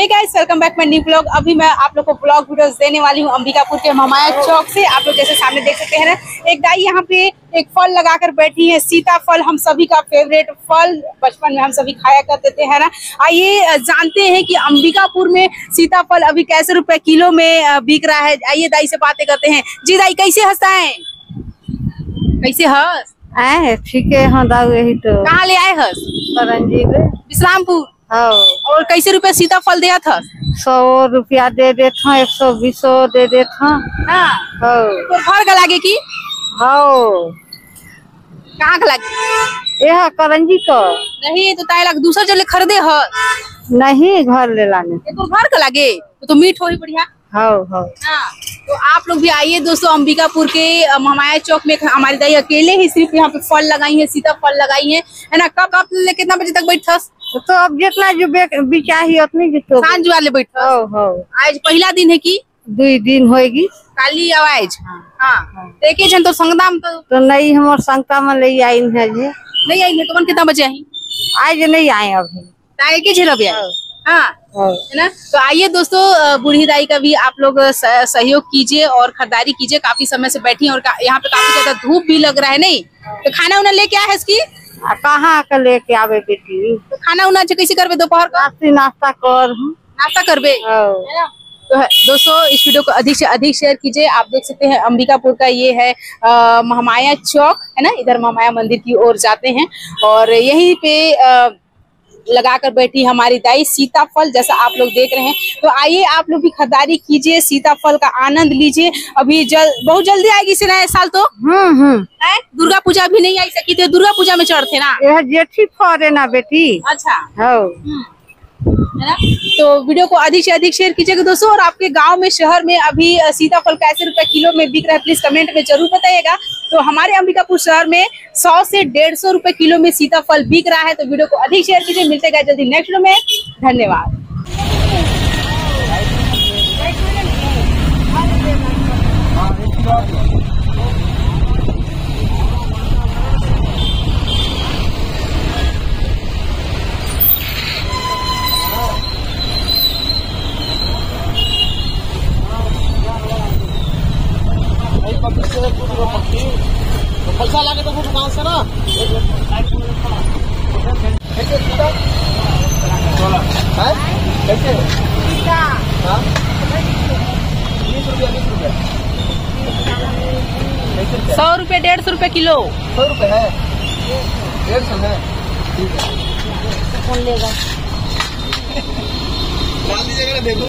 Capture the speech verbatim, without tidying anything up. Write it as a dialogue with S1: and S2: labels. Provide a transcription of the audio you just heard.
S1: Hey guys, welcome back my new blog. अभी मैं आप लोग को ब्लॉग वीडियोस देने वाली हूँ अंबिकापुर के महामाया चौक से। आप लोग जैसे सामने देख सकते हैं ना, एक दाई यहाँ पे एक फल लगाकर बैठी है, सीताफल, हम सभी का फेवरेट फल। बचपन में हम सभी खाया करते थे, है ना। आइए जानते हैं कि अंबिकापुर में सीताफल अभी कैसे रुपए किलो में बिक रहा है। आइए दाई से बातें करते हैं। जी दाई, कैसे हंसता है? कैसे हंस
S2: आए? ठीक है। हाँ दाऊ, यही तो।
S1: कहाँ ले आए हंस?
S2: करंजी में।
S1: विश्रामपुर।
S2: हाँ।
S1: और कैसे रुपए सीताफल दिया था?
S2: सौ रुपया दे देता, एक सौ बीसो दे देता।
S1: हाँ। तो घर का लागे की?
S2: हाँ।
S1: कहाँ का लागे?
S2: यह करंजी तो
S1: नहीं तो ताई लग दूसरा जले खरीदे ह
S2: नहीं, घर ले लाने।
S1: ये तो घर का लागे तो, तो मीठ हो ही बढ़िया।
S2: हाँ हाँ।
S1: हाँ, तो आप लोग भी आइए दोस्तों। अंबिकापुर के महामाया चौक में हमारी दाई अकेले ही सिर्फ यहाँ पे फल लगाई है, सीताफल लगाई है, है ना। कब आप ले कितना बजे तक बैठस?
S2: तो अब जितना जो बिचाही उतनी जितो
S1: सांझ वाले बैठस।
S2: हाँ हाँ।
S1: आज पहला दिन है की
S2: दो दिन होएगी
S1: काली आवाज। हाँ, देखे जन तो संगदाम तो,
S2: तो नहीं, हमारे संगता में ले आई है जी।
S1: नहीं आई है तो कितना बजे आई?
S2: आज नहीं आए अभी।
S1: ताए के झेरब यार। हाँ, है ना। तो आइए दोस्तों, बूढ़ी दाई का भी आप लोग सहयोग कीजिए और खरीदारी कीजिए। काफी समय से बैठी हैं और यहाँ पे काफी ज्यादा धूप भी लग रहा है। नहीं तो खाना उन्हें लेके आए इसकी?
S2: कहाँ का लेके आवे बेटी?
S1: तो खाना उन्हें कैसे करबे? दोपहर का
S2: नाश्ता कर
S1: नाश्ता करबे, है ना। तो दोस्तों, इस वीडियो को अधिक से अधिक शेयर कीजिए। आप देख सकते हैं अंबिकापुर का ये है आ, महामाया चौक, है ना। इधर महामाया मंदिर की ओर जाते हैं और यहीं पे आ, लगाकर बैठी हमारी दाई सीताफल, जैसा आप लोग देख रहे हैं। तो आइए आप लोग भी खरीदारी कीजिए, सीताफल का आनंद लीजिए। अभी जल बहुत जल्दी आएगी इस नए साल तो।
S2: हम्म हम्म।
S1: दुर्गा पूजा भी नहीं आई सकी थी, दुर्गा पूजा में चढ़ते ना।
S2: यह जेठी फल है ना बेटी।
S1: अच्छा,
S2: हाँ,
S1: है ना। तो वीडियो को अधिक से अधिक शेयर कीजिएगा दोस्तों। और आपके गांव में, शहर में अभी सीताफल कैसे रुपए किलो में बिक रहा है, प्लीज कमेंट में जरूर बताइएगा। तो हमारे अंबिकापुर शहर में सौ से डेढ़ सौ रुपए किलो में सीताफल बिक रहा है। तो वीडियो को अधिक शेयर कीजिए। मिलते हैं जल्दी नेक्स्ट वीडियो में। धन्यवाद।
S3: तो पैसा लाके तो दुकान से ना कैसे बीस रुपया बीस रुपया
S1: सौ रुपए डेढ़ सौ रुपए किलो।
S3: सौ रुपये है, डेढ़ सौ है। ठीक है,
S2: कौन लेगा?